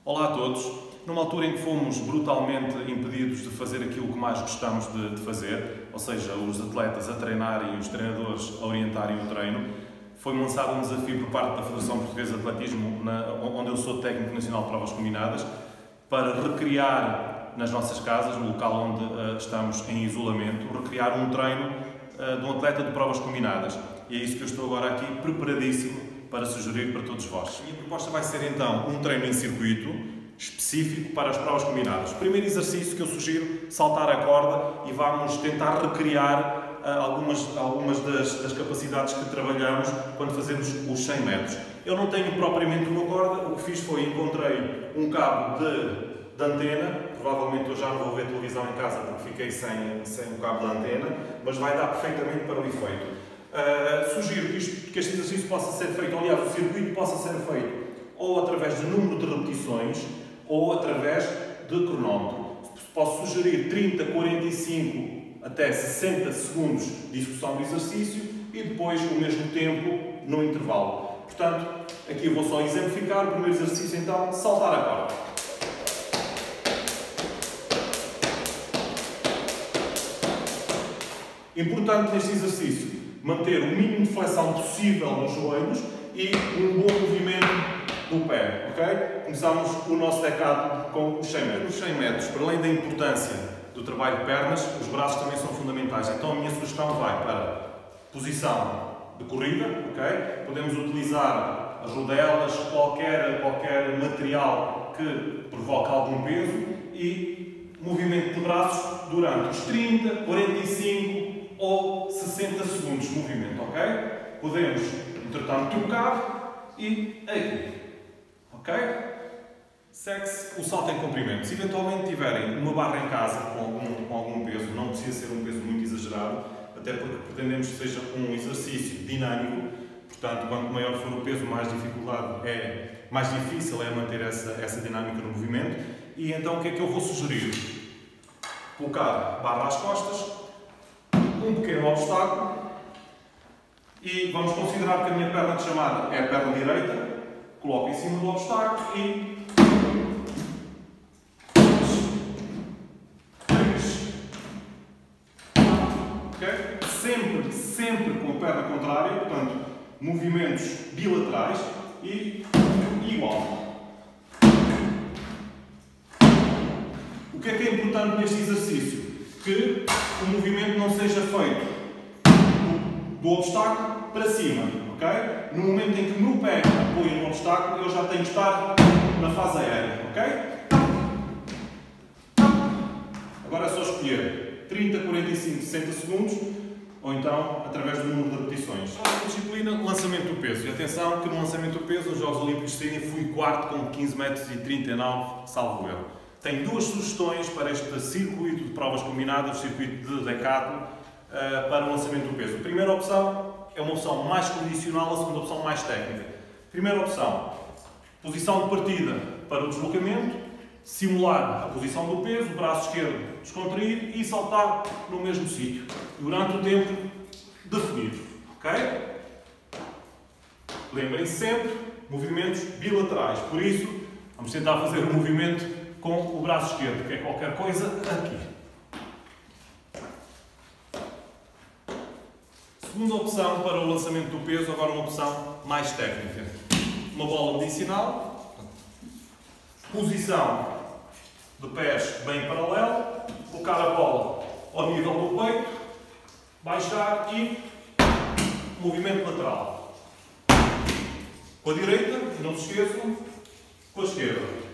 Olá a todos. Numa altura em que fomos brutalmente impedidos de fazer aquilo que mais gostamos de fazer, ou seja, os atletas a treinarem e os treinadores a orientarem o treino, foi-me lançado um desafio por parte da Federação Portuguesa de Atletismo, onde eu sou técnico nacional de provas combinadas, para recriar nas nossas casas, no local onde estamos em isolamento, recriar um treino de um atleta de provas combinadas. E é isso que eu estou agora aqui preparadíssimo para sugerir para todos vós. A minha proposta vai ser então um treino em circuito específico para as provas combinadas. O primeiro exercício que eu sugiro, saltar a corda, e vamos tentar recriar algumas das capacidades que trabalhamos quando fazemos os 100 metros. Eu não tenho propriamente uma corda, o que fiz foi encontrei um cabo de antena, provavelmente eu já não vou ver televisão em casa porque fiquei sem o cabo de antena, mas vai dar perfeitamente para o efeito. Sugiro que este exercício possa ser feito, aliás, o circuito possa ser feito ou através de número de repetições ou através de cronómetro. Posso sugerir 30, 45 até 60 segundos de execução do exercício e depois o mesmo tempo no intervalo. Portanto, aqui eu vou só exemplificar. O primeiro exercício então, saltar a corda. Importante neste exercício, manter o mínimo de flexão possível nos joelhos e um bom movimento do pé, ok? Começamos o nosso decálogo com os 100 metros. Os 100 metros, para além da importância do trabalho de pernas, os braços também são fundamentais. Então a minha sugestão vai para posição de corrida, ok? Podemos utilizar as rodelas, qualquer material que provoque algum peso e movimento de braços durante os 30, 45 ou 60 segundos de movimento, ok? Podemos, entretanto, trocar e aqui, ok? Segue-se o salto em comprimento. Se eventualmente tiverem uma barra em casa com algum peso, não precisa ser um peso muito exagerado, até porque pretendemos que seja um exercício dinâmico, portanto, quanto maior for o peso, mais difícil é manter essa dinâmica no movimento. E então o que é que eu vou sugerir? Colocar barra às costas, um pequeno obstáculo, e vamos considerar que a minha perna de chamada é a perna direita, coloco em cima do obstáculo e 3, 4, ok? Sempre com a perna contrária, portanto, movimentos bilaterais e igual. O que é importante neste exercício? Que o movimento não seja feito do obstáculo para cima, ok? No momento em que o meu pé apoia no obstáculo, eu já tenho que estar na fase aérea, ok? Agora é só escolher 30, 45, 60 segundos, ou então através do número de repetições. A disciplina, lançamento do peso. E atenção que no lançamento do peso, nos Jogos Olímpicos de Sydney, fui quarto com 15 metros e 39, salvo erro. Tenho duas sugestões para este circuito de provas combinadas, circuito de decálogo, para o lançamento do peso. A primeira opção é uma opção mais condicional, a segunda opção mais técnica. Primeira opção, posição de partida para o deslocamento, simular a posição do peso, braço esquerdo descontraído e saltar no mesmo sítio, durante o tempo definido. Ok? Lembrem-se sempre, movimentos bilaterais. Por isso, vamos tentar fazer o movimento com o braço esquerdo, que é qualquer coisa aqui. Segunda opção para o lançamento do peso, agora uma opção mais técnica. Uma bola medicinal, posição de pés bem paralelo, colocar a bola ao nível do peito, baixar e movimento lateral. Com a direita, não se esqueçam, com a esquerda.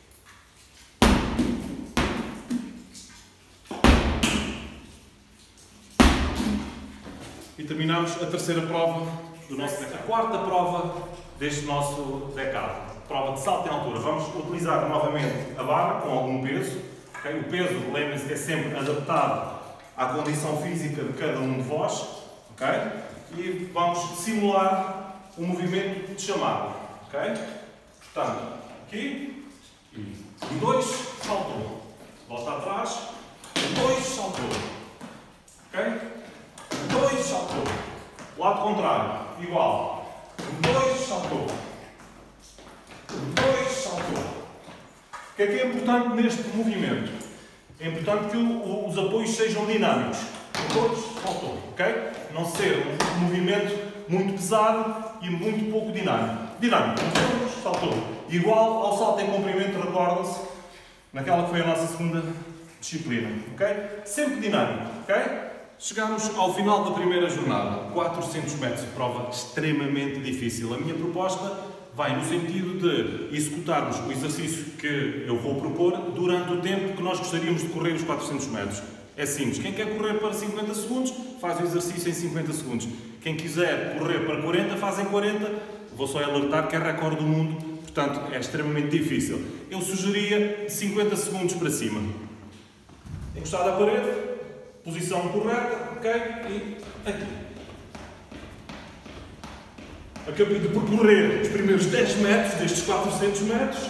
E terminamos a terceira prova do nosso decálogo. A quarta prova deste nosso decálogo, prova de salto em altura. Vamos utilizar novamente a barra com algum peso. Okay? O peso, lembrem-se, é sempre adaptado à condição física de cada um de vós. Okay? E vamos simular um movimento de chamada. Okay? Portanto, aqui, e 2, saltou. Volta atrás, 2, saltou. Ok? 2, saltou. Lado contrário, igual. 2, saltou. 2, saltou. O que é importante neste movimento? É importante que os apoios sejam dinâmicos. Todos, faltou, ok? Não ser um movimento muito pesado e muito pouco dinâmico. Dinâmico, saltou. Igual ao salto em comprimento, recordam-se, naquela que foi a nossa segunda disciplina, ok? Sempre dinâmico, ok? Chegamos ao final da primeira jornada, 400 metros de prova extremamente difícil. A minha proposta vai no sentido de executarmos o exercício que eu vou propor durante o tempo que nós gostaríamos de correr os 400 metros. É simples, quem quer correr para 50 segundos, faz o exercício em 50 segundos. Quem quiser correr para 40, faz em 40. Vou só alertar que é recorde do mundo, portanto é extremamente difícil. Eu sugeria de 50 segundos para cima. Encostado à parede, posição correta, ok? E aqui. Acabei de percorrer os primeiros 10 metros destes 400 metros,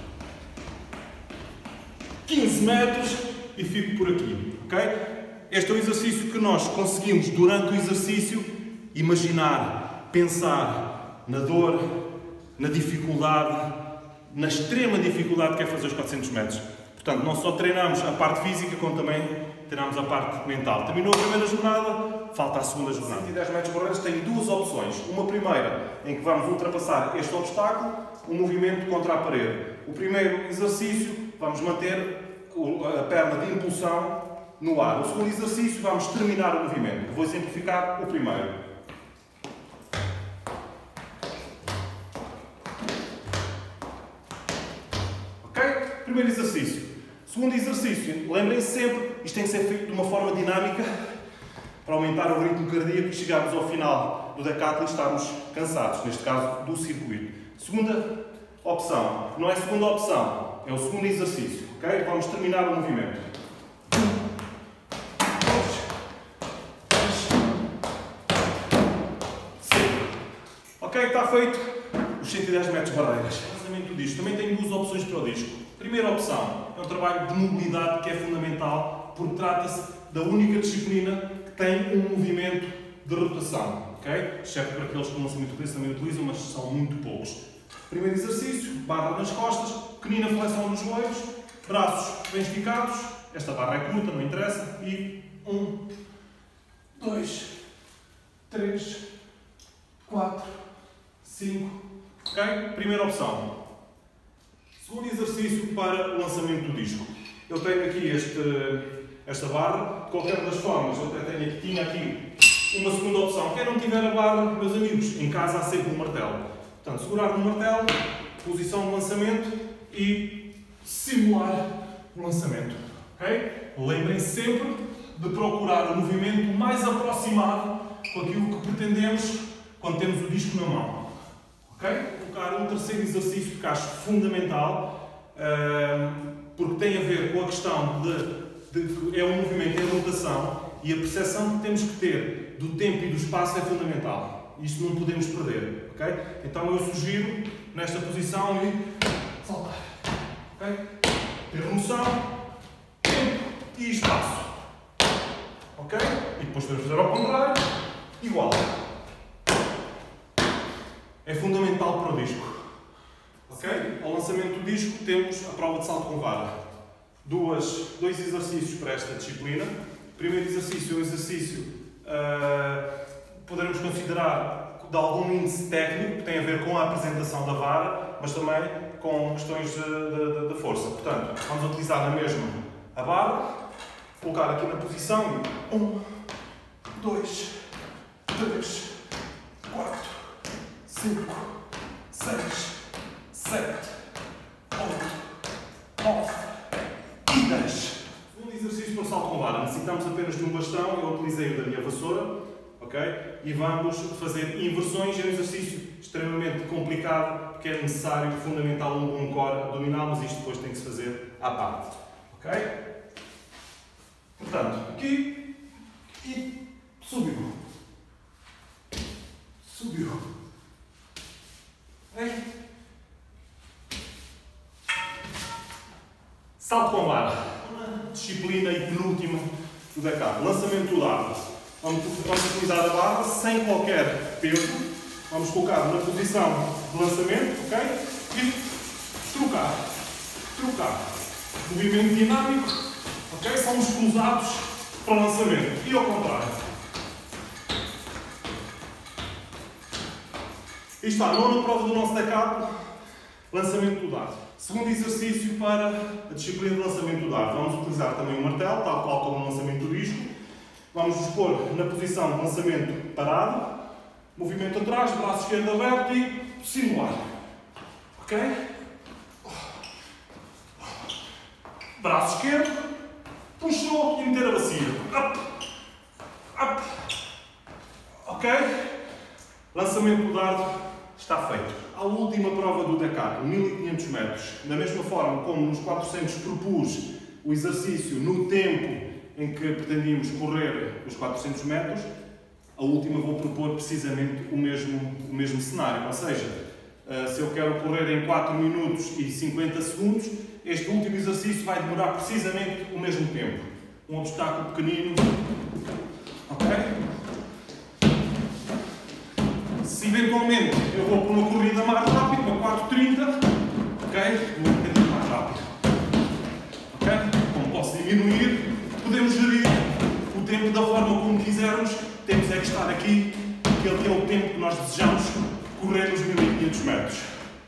15 metros e fico por aqui, ok? Este é o exercício que nós conseguimos, durante o exercício, imaginar, pensar na dor, na dificuldade, na extrema dificuldade que é fazer os 400 metros. Portanto, não só treinamos a parte física, como também treinamos a parte mental. Terminou a primeira jornada, falta a segunda jornada. 110 metros barreiras tem duas opções. Uma primeira, em que vamos ultrapassar este obstáculo, um movimento contra a parede. O primeiro exercício, vamos manter a perna de impulsão no ar. O segundo exercício, vamos terminar o movimento. Vou exemplificar o primeiro. Ok? Primeiro exercício. Segundo exercício, lembrem-se sempre, isto tem que ser feito de uma forma dinâmica para aumentar o ritmo cardíaco e chegarmos ao final do decátulo e estarmos cansados, neste caso do circuito. Segunda opção, não é a segunda opção, é o segundo exercício, ok? Vamos terminar o movimento. 1, 2, 3, 5. Ok, está feito os 110 metros barreiras. O lançamento do disco também tem duas opções para o disco. Primeira opção é um trabalho de mobilidade que é fundamental, porque trata-se da única disciplina que tem um movimento de rotação, ok? Exceto para aqueles que no lançamento de peso também utilizam, mas são muito poucos. Primeiro exercício, barra nas costas, pequenina flexão nos joelhos, braços bem esticados, esta barra é curta, não interessa, e 1, 2, 3, 4, 5, ok? Primeira opção. Segundo exercício para o lançamento do disco. Eu tenho aqui esta barra, de qualquer das formas, eu até tinha aqui uma segunda opção. Quem não tiver a barra, meus amigos, em casa há sempre um martelo. Portanto, segurar no martelo, posição de lançamento e simular o lançamento. Okay? Lembrem-se sempre de procurar o movimento mais aproximado com aquilo que pretendemos quando temos o disco na mão. Okay? Colocar um terceiro exercício que acho fundamental, porque tem a ver com a questão de é um movimento em rotação e a percepção que temos que ter do tempo e do espaço é fundamental. Isto não podemos perder. Okay? Então eu sugiro, nesta posição, saltar. Okay? Ter noção, tempo e espaço. Ok? E depois podemos fazer ao contrário, igual. É fundamental para o disco. Ok? Ao lançamento do disco temos a prova de salto com vara. Dois exercícios para esta disciplina. O primeiro exercício é um exercício poderemos considerar de algum índice técnico, que tem a ver com a apresentação da vara, mas também com questões de força. Portanto, vamos utilizar na mesma a barra, colocar aqui na posição e 1, 2, 3, 4, 5, 6, 7, 8, 9 e 10. Segundo exercício para o salto com vara. Necessitamos apenas de um bastão, eu utilizei o da minha vassoura, ok? E vamos fazer inversões. É um exercício extremamente complicado, porque é necessário, fundamental, um bom core abdominal, mas isto depois tem que se fazer à parte, ok? Portanto, aqui e subiu. Subiu. Salto com vara. Disciplina e penúltima do decátulo. Lançamento do dado. Vamos utilizar a barra sem qualquer peso. Vamos colocar na posição de lançamento, ok? E trocar. trocar. Movimento dinâmico, ok? São os cruzados para o lançamento. E ao contrário. E está, nona prova do nosso decathlon, lançamento do dardo. Segundo exercício para a disciplina de lançamento do dardo. Vamos utilizar também o martelo, tal qual como o lançamento do disco. Vamos nos pôr na posição de lançamento parado, movimento atrás, braço esquerdo aberto e simular. Ok? Braço esquerdo, puxou e meter a bacia. Up, up. Ok? Lançamento do dardo está feito. A última prova do decathlon, 1500 metros. Da mesma forma como nos 400 propus o exercício no tempo em que pretendíamos correr os 400 metros, a última vou propor precisamente o mesmo cenário. Ou seja, se eu quero correr em 4 minutos e 50 segundos, este último exercício vai demorar precisamente o mesmo tempo. Um obstáculo pequenino. Ok? Se eventualmente eu vou para uma corrida mais rápida, uma 4:30, ok? Vou um bocadinho mais rápido. Ok? Como posso diminuir, podemos gerir o tempo da forma como quisermos. Temos é que estar aqui, aquele que é o tempo que nós desejamos correr nos 1500 metros.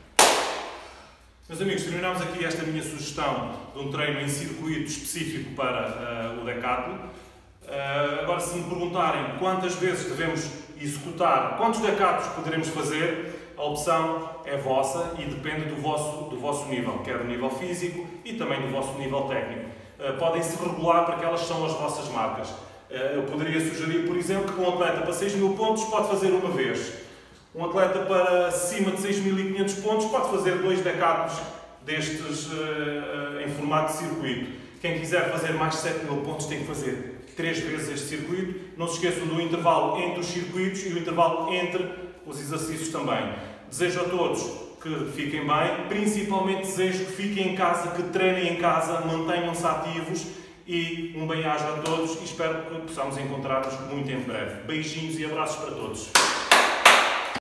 Meus amigos, terminamos aqui esta minha sugestão de um treino em circuito específico para o decathlon. Agora, se me perguntarem quantas vezes devemos executar, quantos decathlons poderemos fazer, a opção é vossa e depende do vosso nível, quer do nível físico e também do vosso nível técnico. Podem se regular para que elas são as vossas marcas. Eu poderia sugerir, por exemplo, que um atleta para 6.000 pontos pode fazer uma vez. Um atleta para acima de 6.500 pontos pode fazer 2 decathlons destes em formato de circuito. Quem quiser fazer mais de 7.000 pontos tem que fazer 3 vezes este circuito. Não se esqueçam do intervalo entre os circuitos e o intervalo entre os exercícios também. Desejo a todos que fiquem bem, principalmente desejo que fiquem em casa, que treinem em casa, mantenham-se ativos e um bem-aja a todos e espero que possamos encontrar-nos muito em breve. Beijinhos e abraços para todos.